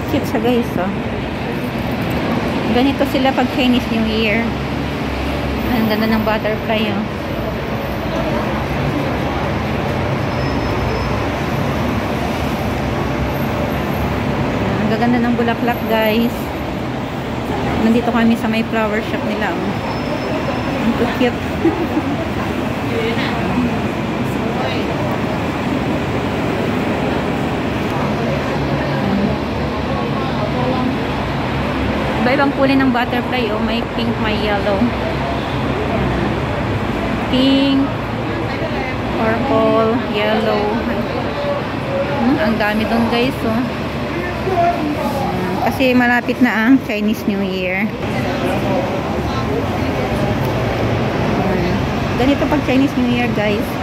Cute siya guys, oh. Ganito sila pag Chinese New Year. Ang ganda ng butterfly, oh. Ang gaganda ng bulaklak guys. Nandito kami sa may flower shop nila, oh. Ang cute. Iba-ibang kulay ng butterfly, oh. May pink, may yellow. Pink, purple, yellow. Ang dami doon guys, oh. Kasi malapit na ang Chinese New Year. Ganito pag Chinese New Year guys.